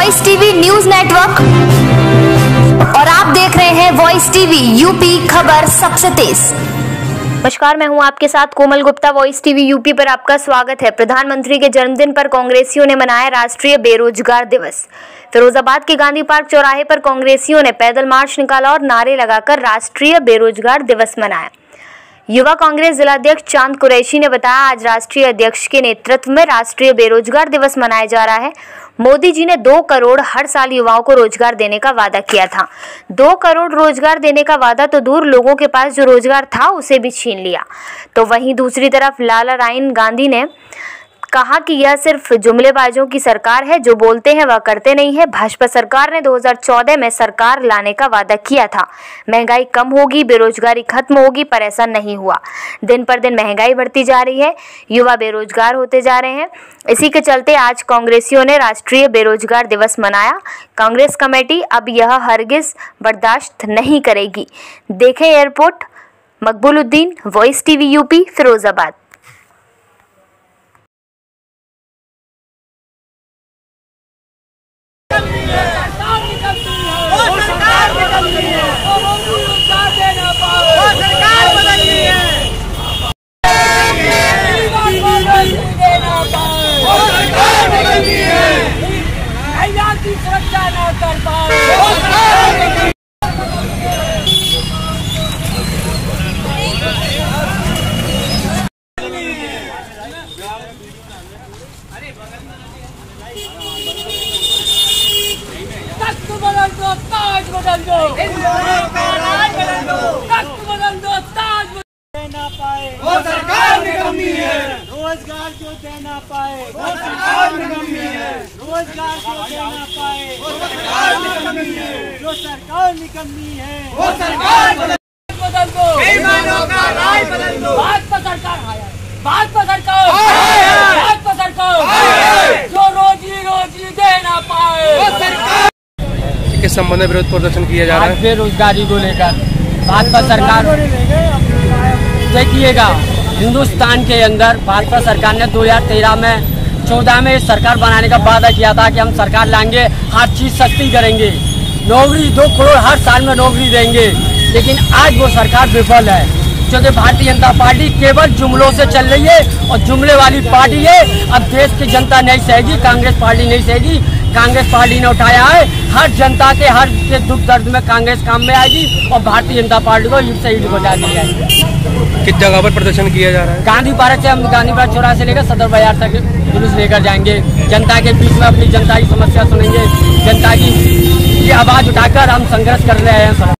Voice TV news network और आप देख रहे हैं वॉइस टीवी यूपी, खबर सबसे तेज। नमस्कार, मैं हूं आपके साथ Komal Gupta. Voice TV UP पर आपका स्वागत है। प्रधानमंत्री के जन्मदिन पर कांग्रेसियों ने मनाया राष्ट्रीय बेरोजगार दिवस। फिरोजाबाद के गांधी पार्क चौराहे पर कांग्रेसियों ने पैदल मार्च निकाला और नारे लगाकर राष्ट्रीय बेरोजगार दिवस मनाया। युवा कांग्रेस जिलाध्यक्ष चांद कुरैशी ने बताया, आज राष्ट्रीय अध्यक्ष के नेतृत्व में राष्ट्रीय बेरोजगार दिवस मनाया जा रहा है। मोदी जी ने 2 करोड़ हर साल युवाओं को रोजगार देने का वादा किया था। 2 करोड़ रोजगार देने का वादा तो दूर, लोगों के पास जो रोजगार था उसे भी छीन लिया। तो वहीं दूसरी तरफ लाला राइन गांधी ने कहा कि यह सिर्फ जुमलेबाजों की सरकार है, जो बोलते हैं वह करते नहीं है। भाजपा सरकार ने 2014 में सरकार लाने का वादा किया था, महंगाई कम होगी, बेरोजगारी खत्म होगी, पर ऐसा नहीं हुआ। दिन पर दिन महंगाई बढ़ती जा रही है, युवा बेरोजगार होते जा रहे हैं। इसी के चलते आज कांग्रेसियों ने राष्ट्रीय बेरोजगार दिवस मनाया। कांग्रेस कमेटी अब यह हरगिज बर्दाश्त नहीं करेगी। देखें airport. Maqbooluddin, Voice TV UP, Firozabad. सुरक्षा न कर पाए, तख्त बदल दो, ताज बदल दो, राज बदल दो, तख्त बदल दो, ताज देना पाए वो सरकार निकम्मी है। रोजगार जो देना पाए वो सरकार निकम्मी है। रोजगार जो देना पाए वो सरकार निकम्मी है। जो सरकार निकम्मी है वो सरकार बदल दो, बेईमानों का राज बदल दो। भाजपा सरकार आया, भाजपा सरकार, भाजपा सरकार जो रोजी देना पाए वो सरकार। किस संबंध में विरोध प्रदर्शन किया जा रहा है? बेरोजगारी को लेकर भाजपा सरकार, देखिएगा हिंदुस्तान के अंदर भाजपा सरकार ने 2013 में 14 में सरकार बनाने का वादा किया था कि हम सरकार लाएंगे, हर चीज सस्ती करेंगे, नौकरी 2 करोड़ हर साल में नौकरी देंगे। लेकिन आज वो सरकार विफल है, क्योंकि भारतीय जनता पार्टी केवल जुमलों से चल रही है और जुमले वाली पार्टी है। अब देश की जनता नहीं सहेगी, कांग्रेस पार्टी नहीं सहेगी। कांग्रेस पार्टी ने उठाया है, हर जनता के हर के दुख दर्द में कांग्रेस काम में आएगी और भारतीय जनता पार्टी को ईट से ईट बजा दी जाएगी। किस जगह पर प्रदर्शन किया जा रहा है? गांधी पार्क से हम गांधी पार्क चौराहे से लेकर सदर बाजार तक जुलूस लेकर जाएंगे। जनता के बीच में अपनी जनता की समस्या सुनेंगे, जनता की आवाज उठाकर हम संघर्ष कर रहे हैं।